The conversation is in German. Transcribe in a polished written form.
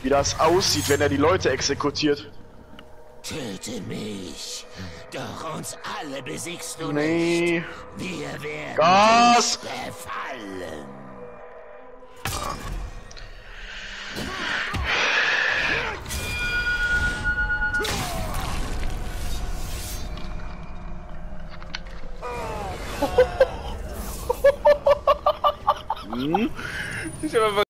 wie das aussieht, wenn er die Leute exekutiert. Töte mich, doch uns alle besiegst du Nee. nicht. Wir werden Gas! dich befallen. Hm? Ich hab einfach